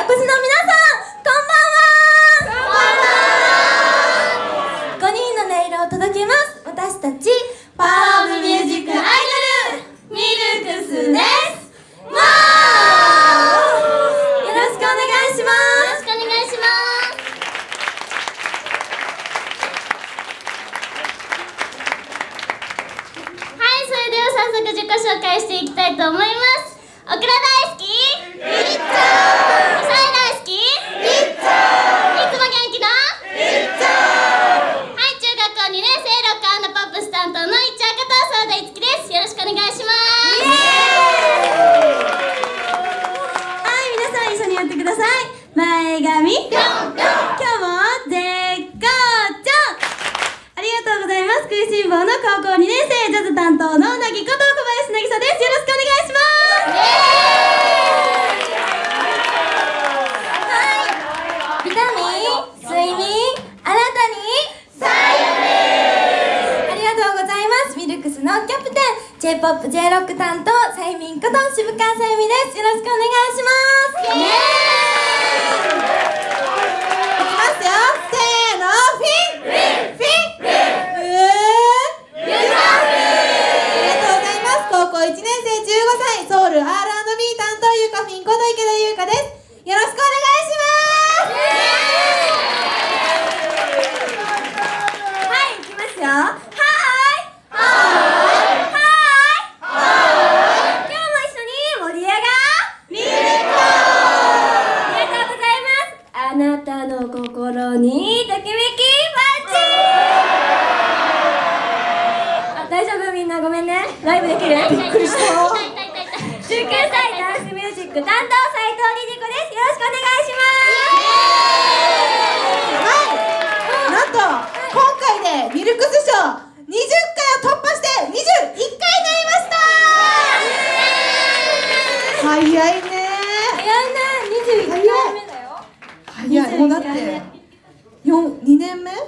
越しの皆さん、こんばんは。5人の音色を届けます。私たちパワーオブミュージックアイドルミルクスです。わー、よろしくお願いします。よろしくお願いします。はい、それでは早速自己紹介していきたいと思います。オクラ大好きリッチョー、ミサイ大好きリッチョー、いつも元気なリッチョー。はい、中学校2年生ロック&ポップス担当のいっちゃんこと澤田いつきです。よろしくお願いします。はい、皆さん一緒にやってください。前髪ぴょんぴょん、今日も絶好調。ありがとうございます。食いしん坊の高校2年生ジャズ担当のなぎこと小林なぎさです。よろしくお願いします。ビタミン、睡眠、あなたにさゆみ。ありがとうございます。ミルクスのキャプテン J-POP、J-ROCK 担当さゆみんこと渋川さゆみです。よろしくお願いします。イエーイ。いきますよ、せーの、フィンフィンフィンフィン、ゆかふ。ありがとうございます。高校1年生15歳、ソウル R&B 担当ゆかふぃんこと池田優香です。よろしくお願いします。はい、いきますよ。はーいはーいはーい、今日も一緒に盛り上がミルコ。ありがとうございます。あなたの心にときめきマッチ。あ、大丈夫？みんなごめんね。ライブできる？びっくりした。19歳ダンスミュージック担当斉藤りり子です。よろしくお願いします。はい、なんと今回でミルクス賞20回を突破して21回になりました。早いね。早いね。21回目だよ。早い。もうだって2年目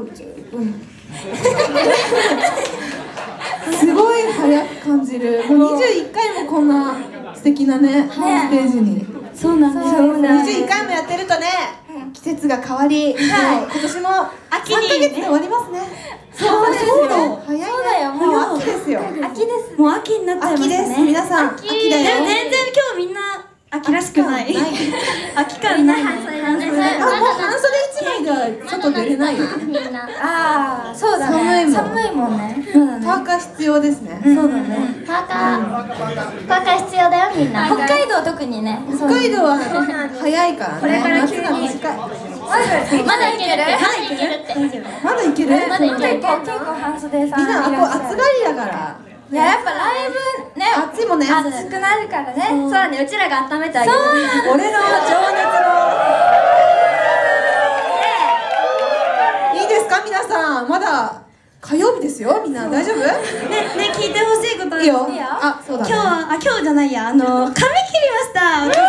すごい早く感じる。もう21回もこんな素敵なね、ステージに。そうなんですよ。21回もやってるとね、季節が変わり、今年も3ヶ月で終わりますね。そうですよ。早いね。そうだよ。もう秋ですよ。秋です。もう秋になっちゃいましたね。秋です。皆さん。秋だよ。でも全然今日みんな秋らしくない。秋感ない。半袖1枚では外出れないよ。ああ、そうだね。寒いもんね。パーカー必要ですね。そうだね。パーカー必要だよみんな。北海道特にね。北海道は早いからね。これから急に短い。まだいける？まだいける？まだいける？結構半袖さん。みんな暑がりだから。いや、やっぱライブね、暑いもんね、暑くなるからね。そうだね、うちらが温めてあげる。俺の情熱の。いいですか皆さん、まだ火曜日ですよ。みんな大丈夫？ね、聞いてほしいこと。いいよ。あ、そうだね。今日じゃないや、髪切りました。ちょっと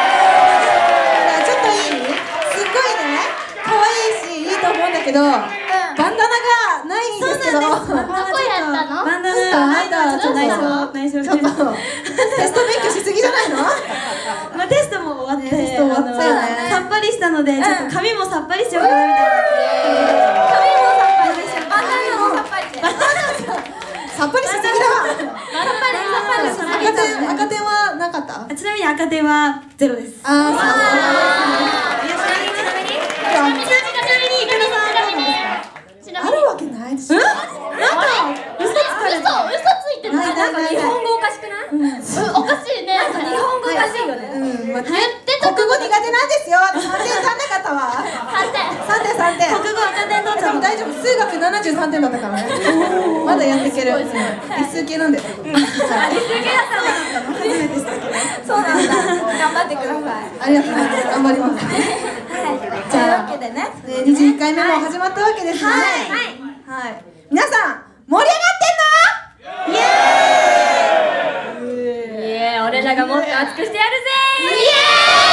いい？すっごいね、可愛いしいいと思うんだけど、バンダナがないんですけど。どこやったの？バンダナないだ。ちょっと内緒。ちょっとテスト勉強しすぎじゃないの？まあテストも終わって、さっぱりしたので、ちょっと髪もさっぱりしようかなみたいな。髪もさっぱりして、バンダナもさっぱりして。さっぱりしすぎだ。赤点はなかった？ちなみに赤点は0です。ああ、あるわけないでしょ。なんか嘘ついてない。なんか日本語おかしくない？おかしいね。日本語おかしいよね。言って国語苦手なんですよ。3点3なかったわ。3点。国語赤点取っちゃう。大丈夫。数学73点だったからね。まだやっていける。理数系なんで。理数系だったの？初めてしたけど。そうなんだ。頑張ってください。ありがとうございます。頑張ります。というわけでね、21回目も始まったわけですね。はい。皆さん、盛り上がってんの？イエーイ！俺らがもっと熱くしてやるぜ！イエーイ！